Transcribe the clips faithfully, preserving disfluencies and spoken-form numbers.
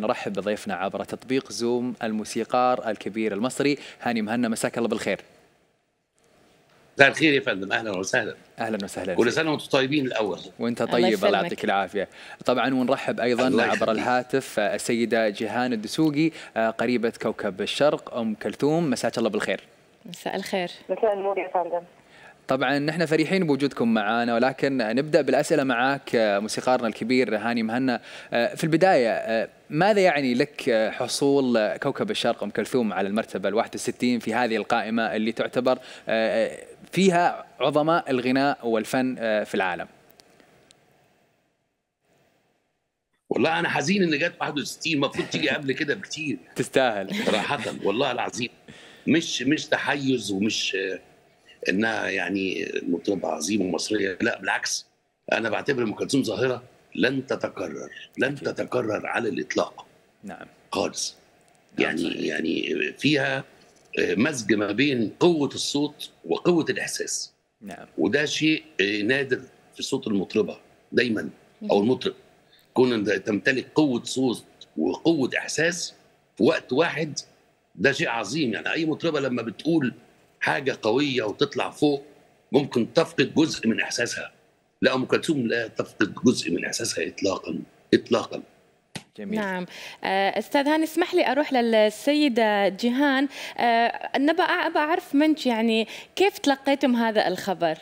نرحب بضيفنا عبر تطبيق زوم الموسيقار الكبير المصري هاني مهنا. مساك الله بالخير. مساء الخير يا فندم، اهلا وسهلا. اهلا وسهلا. كل سنه وانتم طيبين الاول. وانت طيب، الله يعطيك العافيه. طبعا ونرحب ايضا عبر الهاتف السيده جيهان الدسوقي قريبه كوكب الشرق ام كلثوم. مساك الله بالخير. مساء الخير. مساء النور يا فندم. طبعا نحن فرحين بوجودكم معنا، ولكن نبدأ بالأسئلة معك موسيقارنا الكبير هاني مهنا. في البداية، ماذا يعني لك حصول كوكب الشرق أم كلثوم على المرتبة الواحد والستين في هذه القائمة اللي تعتبر فيها عظماء الغناء والفن في العالم؟ والله أنا حزين إن جت واحد وستين، المفروض تيجي قبل كده بكتير. تستاهل صراحة والله العظيم. مش مش تحيز ومش انها يعني مطربه عظيمه مصريه، لا بالعكس، انا بعتبر ام كلثوم ظاهره لن تتكرر، لن تتكرر على الاطلاق. نعم خالص. يعني يعني فيها مزج ما بين قوه الصوت وقوه الاحساس. نعم. وده شيء نادر في صوت المطربه دايما، او المطرب، كون تمتلك قوه صوت وقوه احساس في وقت واحد، ده شيء عظيم. يعني اي مطربه لما بتقول حاجة قوية وتطلع فوق ممكن تفقد جزء من إحساسها. لا، أم كلثوم لا تفقد جزء من إحساسها إطلاقا إطلاقا. جميل. نعم. أستاذ هاني، اسمح لي أروح للسيدة جيهان. أنا أبغى أعرف منك يعني كيف تلقيتم هذا الخبر؟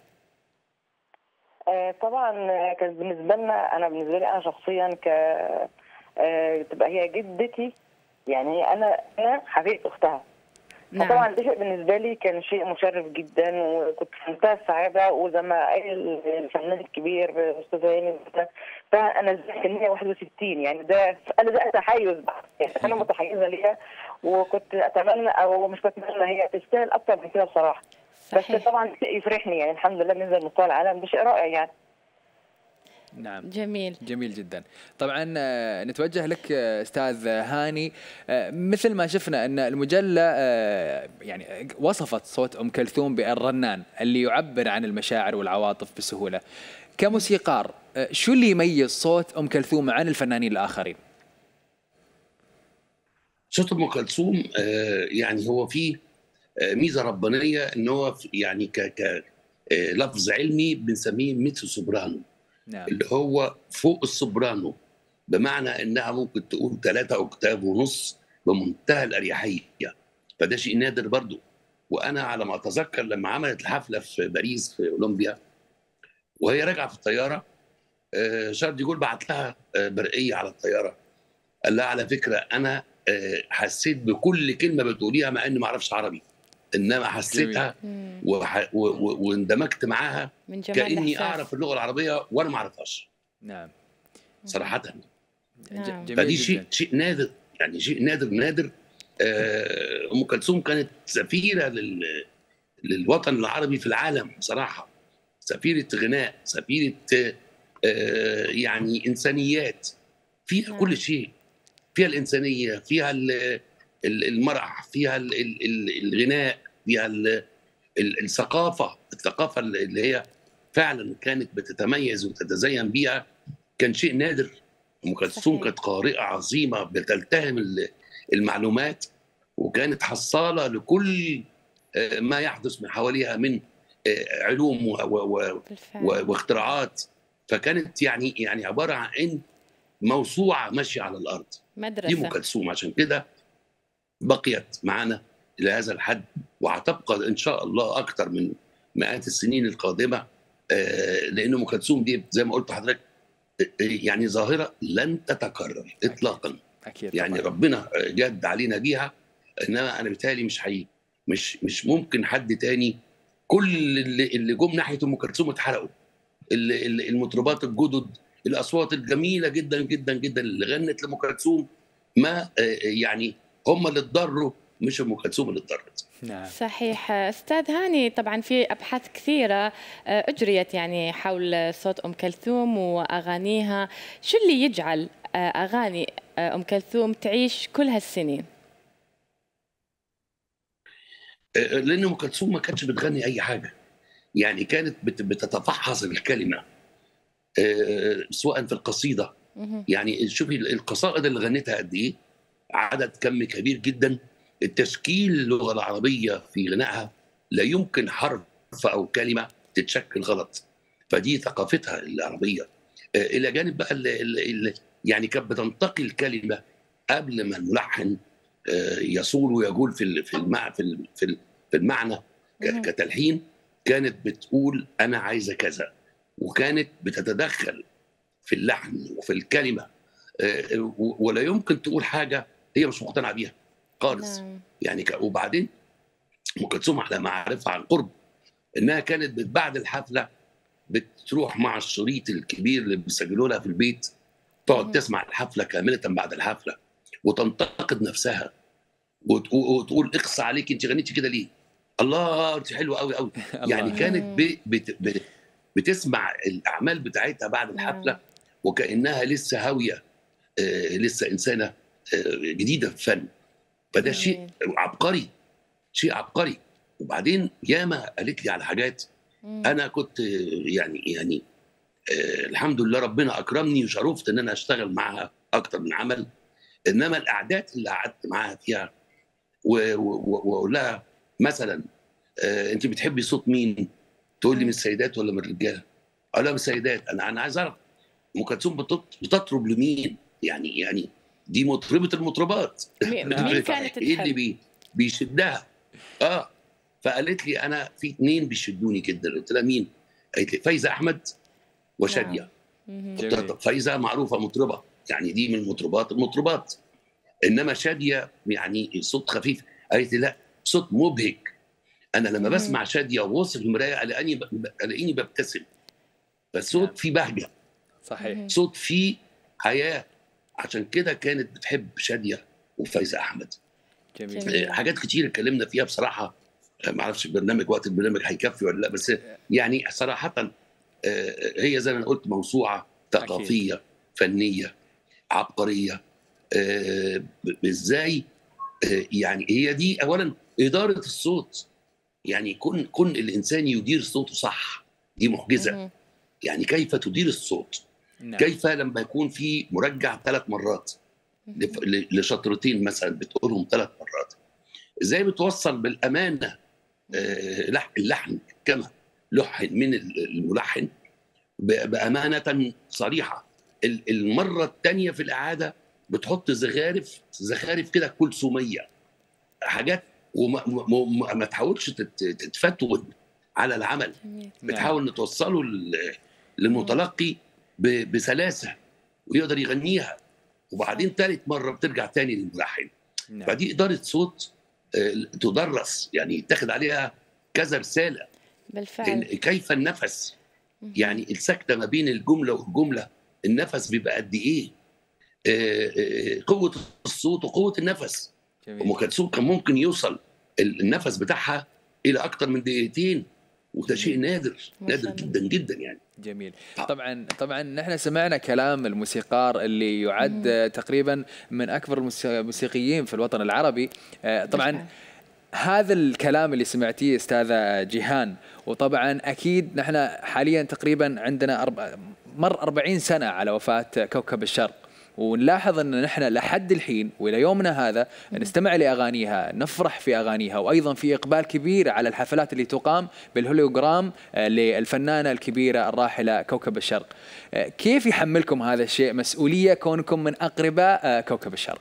طبعا كان بالنسبة لنا، أنا بالنسبة لي أنا شخصيا ك تبقى هي جدتي، يعني أنا أنا حفيدة أختها. نعم. طبعا ده شيء بالنسبه لي كان شيء مشرف جدا، وكنت في منتهى السعاده. وزي ما قال الفنان الكبير استاذ هاني، فانا كان هي واحد وستين، يعني ده انا ده تحيز، يعني انا متحيزه ليها، وكنت اتمنى او مش بتمنى، هي تستاهل اكتر من كده بصراحه. صحيح. بس طبعا شيء يفرحني، يعني الحمد لله ننزل مستوى العالم، ده شيء رائع يعني. نعم. جميل جميل جدا. طبعا نتوجه لك استاذ هاني. مثل ما شفنا ان المجله يعني وصفت صوت ام كلثوم بالرنان اللي يعبر عن المشاعر والعواطف بسهوله. كموسيقار، شو اللي يميز صوت ام كلثوم عن الفنانين الاخرين؟ صوت ام كلثوم يعني هو فيه ميزه ربانيه، ان هو يعني ك ك لفظ علمي بنسميه ميتسو سوبرانو. نعم. اللي هو فوق السوبرانو، بمعنى انها ممكن تقول ثلاثة اوكتاف ونص بمنتهى الاريحيه. فده شيء نادر برضو. وانا على ما اتذكر لما عملت الحفله في باريس في اولمبيا، وهي راجعه في الطياره، شارل دي جول بعت لها برقيه على الطياره، قال لها على فكره انا حسيت بكل كلمه بتقوليها مع اني ما اعرفش عربي، انما حسيتها واندمجت معاها كاني الإحساس. اعرف اللغه العربيه وانا ما اعرفهاش. نعم. صراحه. نعم. فدي شيء شيء نادر، يعني شيء نادر نادر. ام كلثوم كانت سفيره لل للوطن العربي في العالم بصراحه، سفيره غناء، سفيره يعني انسانيات، فيها نعم. كل شيء، فيها الانسانيه، فيها المرح، فيها الغناء، فيها الثقافه، الثقافه اللي هي فعلا كانت بتتميز وتتزين بيها. كان شيء نادر. ام كلثوم كانت قارئه عظيمه بتلتهم المعلومات، وكانت حصاله لكل ما يحدث من حواليها من علوم واختراعات. فكانت يعني يعني عباره عن موسوعه ماشيه على الارض. مدرسه. دي ام كلثوم، عشان كده بقيت معنا الى هذا الحد، وهتبقى ان شاء الله اكثر من مئات السنين القادمه. لان ام كلثوم دي زي ما قلت لحضرتك يعني ظاهره لن تتكرر اطلاقا. أكيد. يعني طبعا. ربنا جد علينا بيها، انما انا بيتهيألي مش حي مش مش ممكن حد تاني. كل اللي, اللي جم ناحيه ام كلثوم اتحرقوا، المطربات الجدد، الاصوات الجميله جدا جدا جدا اللي غنت لام كلثوم، ما يعني هم اللي اتضروا، مش ام كلثوم اللي اتضرت. نعم. صحيح. استاذ هاني، طبعا في ابحاث كثيره اجريت يعني حول صوت ام كلثوم واغانيها. شو اللي يجعل اغاني ام كلثوم تعيش كل هالسنين؟ لان ام كلثوم ما كانتش بتغني اي حاجه، يعني كانت بتتفحص الكلمه سواء في القصيده يعني شوفي القصائد اللي غنيتها قد ايه، عدد كم كبير جدا. التشكيل اللغه العربيه في غنائها لا يمكن حرف او كلمه تتشكل غلط، فدي ثقافتها العربيه. آه، الى جانب بقى ال ال يعني كانت بتنتقي الكلمه قبل ما الملحن آه، يصول ويجول في في المع في في المعنى كتلحين. كانت بتقول انا عايزه كذا، وكانت بتتدخل في اللحن وفي الكلمه، آه، ولا يمكن تقول حاجه هي مش مقتنعه بيها خالص. نعم. يعني ك... وبعدين ام كلثوم على معرفه عن قرب انها كانت بعد الحفله بتروح مع الشريط الكبير اللي بيسجلوا لها في البيت، تقعد تسمع الحفله كامله بعد الحفله وتنتقد نفسها وتقول اقصى عليك انت غنيتي كده ليه؟ الله انت حلوه قوي قوي. يعني كانت ب... بت... بت... بتسمع الاعمال بتاعتها بعد الحفله وكانها لسه هاويه، آه لسه انسانه آه جديده في الفن. فده شيء عبقري، شيء عبقري. وبعدين ياما قالت لي على حاجات انا كنت يعني يعني آه الحمد لله ربنا اكرمني وشرفت ان انا اشتغل معها اكتر من عمل. انما الاعداد اللي قعدت معاها فيها واقول لها مثلا آه انت بتحبي صوت مين؟ تقول لي من السيدات ولا من الرجاله؟ اقول لها من السيدات. انا انا عايز اعرف ام كلثوم بتطرب لمين؟ يعني يعني دي مطربه المطربات. مين كانت ايه اللي بي بيشدها؟ اه فقالت لي انا في اثنين بيشدوني جدا. قلت لها مين؟ قالت لي فايزه احمد وشاديه. قلت لها طب فايزه معروفه مطربه، يعني دي من المطربات المطربات، انما شاديه يعني صوت خفيف. قالت لي لا صوت مبهج. انا لما بسمع شاديه وببص في المرايه الاقيني الاقيني ببتسم. فالصوت فيه بهجه، صحيح، صوت فيه حياه. عشان كده كانت بتحب شاديه وفايزه احمد. جميل. جميل. حاجات كتير اتكلمنا فيها بصراحه، ما اعرفش البرنامج وقت البرنامج هيكفي ولا لا، بس يعني صراحه هي زي ما قلت موسوعه ثقافيه أكيد. فنيه عبقريه. ازاي يعني هي دي اولا اداره الصوت. يعني كن كن الانسان يدير صوته صح، دي معجزه. يعني كيف تدير الصوت؟ نعم. كيف لما يكون في مرجع ثلاث مرات لشطرتين مثلا بتقولهم ثلاث مرات، ازاي بتوصل بالامانه آه اللحن كما لحن من الملحن بامانه صريحه. المره الثانيه في الاعاده بتحط زخارف زخارف كده كلثوميه، حاجات وما ما تحاولش تتفتون على العمل. بتحاول توصله للمتلقي بسلاسه ويقدر يغنيها. وبعدين ثالث مره بترجع تاني للملحن. فدي اداره صوت تدرس، يعني يتاخد عليها كذا رساله بالفعل. كيف النفس، يعني السكته ما بين الجمله والجمله النفس بيبقى قد ايه، قوه الصوت وقوه النفس. ام كلثوم كان ممكن يوصل النفس بتاعها الى اكثر من دقيقتين، وده شيء نادر نادر جدا جدا يعني. جميل. طبعا طبعا نحن سمعنا كلام الموسيقار اللي يعد مم. تقريبا من اكبر الموسيقيين في الوطن العربي. طبعا هذا الكلام اللي سمعتيه استاذه جيهان، وطبعا اكيد نحن حاليا تقريبا عندنا أربع مر أربعين سنه على وفاه كوكب الشرق، ونلاحظ ان نحن لحد الحين والى يومنا هذا نستمع لاغانيها، نفرح في اغانيها، وايضا في اقبال كبير على الحفلات اللي تقام بالهوليوغرام للفنانه الكبيره الراحله كوكب الشرق. كيف يحملكم هذا الشيء مسؤوليه كونكم من اقرباء كوكب الشرق؟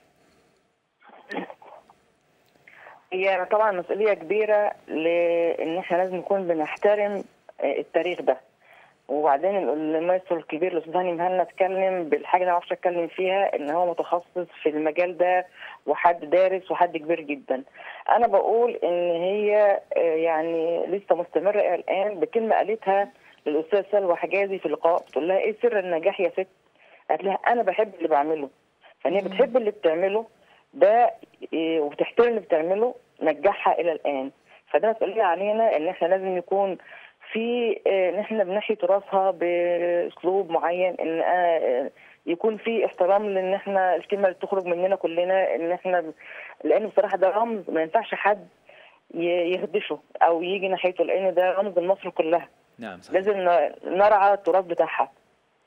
هي طبعا مسؤوليه كبيره، لان احنا لازم نكون بنحترم التاريخ ده. وبعدين المايسترو الكبير الاستاذ هاني مهنا اتكلم بالحاجه اللي ما اعرفش اتكلم فيها، ان هو متخصص في المجال ده وحد دارس وحد كبير جدا. انا بقول ان هي يعني لسه مستمره الى الان بكلمه قالتها للاستاذ سلوى حجازي في لقاء، بتقول لها ايه سر النجاح يا ست؟ قالت لها انا بحب اللي بعمله. فهي بتحب اللي بتعمله ده وبتحترم اللي بتعمله، نجحها الى الان. فده مسؤوليه علينا ان احنا لازم يكون في ان احنا بنحيي تراثها باسلوب معين، ان يكون في احترام لان احنا الكلمه اللي تخرج مننا كلنا، ان احنا لان بصراحه ده رمز ما ينفعش حد يخدشه او يجي ناحيته، لان ده رمز لمصر كلها. نعم صحيح. لازم نرعى التراث بتاعها.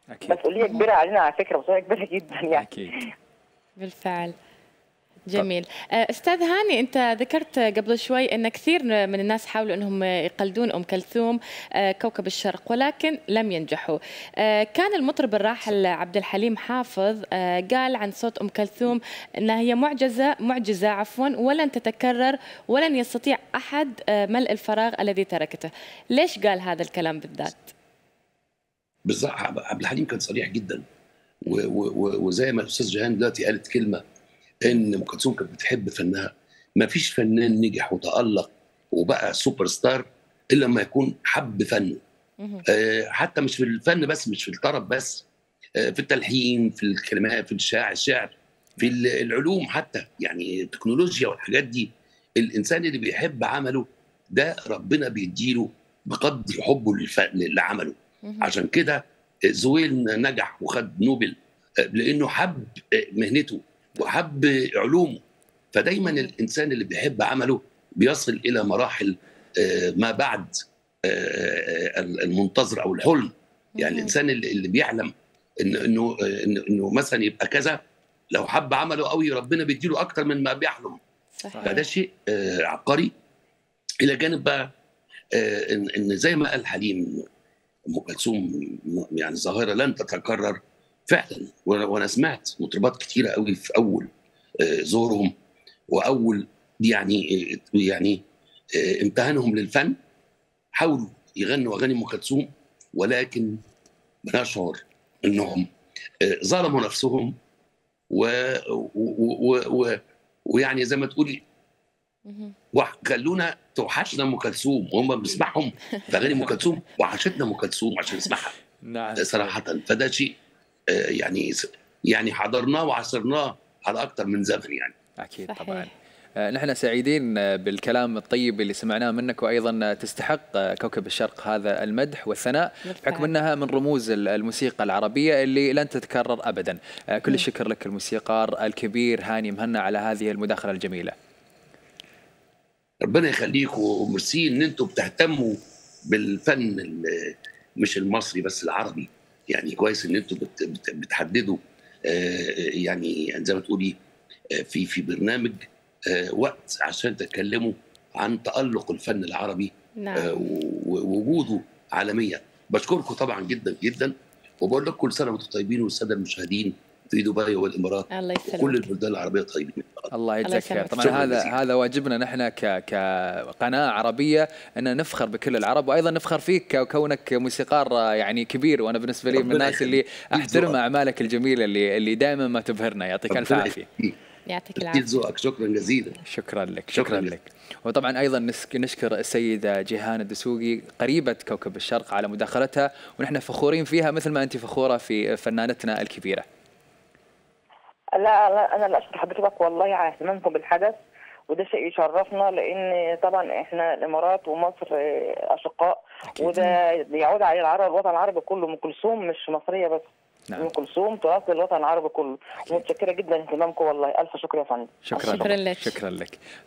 أكيد. مسؤوليه كبيره علينا على فكره، مسؤوليه كبيره جدا يعني. اكيد بالفعل. جميل. استاذ هاني، انت ذكرت قبل شوي ان كثير من الناس حاولوا انهم يقلدون ام كلثوم كوكب الشرق ولكن لم ينجحوا. كان المطرب الراحل عبد الحليم حافظ قال عن صوت ام كلثوم انها هي معجزه معجزه عفوا ولن تتكرر ولن يستطيع احد ملء الفراغ الذي تركته. ليش قال هذا الكلام بالذات؟ بالظبط، عبد الحليم كان صريح جدا، وزي ما الاستاذ جيهان دلوقتي قالت كلمه ان ام كلثوم كانت بتحب فنها. ما فيش فنان نجح وتألق وبقى سوبر ستار الا لما يكون حب فنه. آه حتى مش في الفن بس، مش في الطرب بس، آه في التلحين، في الكلمات، في الشعر الشعر في العلوم حتى، يعني التكنولوجيا والحاجات دي. الانسان اللي بيحب عمله ده ربنا بيديله بقدر حبه لعمله. عشان كده زويل نجح وخد نوبل لانه حب مهنته وحب علومه. فدايما الانسان اللي بيحب عمله بيصل الى مراحل ما بعد المنتظر او الحلم. يعني الانسان اللي بيحلم انه انه انه مثلا يبقى كذا، لو حب عمله قوي ربنا بيديله اكتر من ما بيحلم. صحيح. فده شيء عبقري. الى جانب بقى ان زي ما قال حليم، ام كلثوم يعني ظاهره لن تتكرر فعلا. وانا سمعت مطربات كتيره قوي في اول ظهورهم واول يعني يعني امتهانهم للفن حاولوا يغنوا اغاني ام كلثوم، ولكن بنشعر انهم ظلموا نفسهم ويعني زي ما تقولي خلونا توحشنا ام كلثوم وهم بنسمعهم في اغاني ام كلثوم، وحشتنا ام كلثوم عشان نسمعها. نعم صراحه. فده شيء يعني يعني حضرناه وعصرناه على اكثر من زمن يعني. اكيد طبعا. نحن سعيدين بالكلام الطيب اللي سمعناه منك، وايضا تستحق كوكب الشرق هذا المدح والثناء بحكم انها من رموز الموسيقى العربيه اللي لن تتكرر ابدا. كل الشكر لك الموسيقار الكبير هاني مهنا على هذه المداخله الجميله. ربنا يخليكم، وميرسي ان انتم بتهتموا بالفن مش المصري بس العربي. يعني كويس ان انتم بتحددوا يعني زي ما تقولي في في برنامج وقت عشان تتكلموا عن تألق الفن العربي. نعم. ووجوده عالميا. بشكركم طبعا جدا جدا، وبقول لكم كل سنه وانتم طيبين، والساده المشاهدين في دبي والامارات وكل البلدان العربيه طيبين. الله يجزاك خير. طبعا هذا هذا واجبنا نحن كقناه عربيه ان نفخر بكل العرب، وايضا نفخر فيك كونك موسيقار يعني كبير. وانا بالنسبه لي من الناس اللي احترم اعمالك الجميله اللي اللي دائما ما تبهرنا. يعطيك الف عافيه. يعطيك العافيه. شكرا جزيلا. شكرا لك. شكرا, شكرا لك. وطبعا ايضا نشكر السيده جيهان الدسوقي قريبه كوكب الشرق على مداخلتها، ونحن فخورين فيها مثل ما انت فخوره في فنانتنا الكبيره. لا لا انا اللي اشكر حضرتك والله على اهتمامكم بالحدث، وده شيء يشرفنا، لان طبعا احنا الامارات ومصر اشقاء. أكيد. وده يعود على العرب الوطن العربي كله. ام كلثوم مش مصريه بس. نعم. ام كلثوم تراث الوطن العربي كله. متشكره جدا لاهتمامكم والله. الف شكر يا فندم. شكرا, شكرا لك. شكرا لك.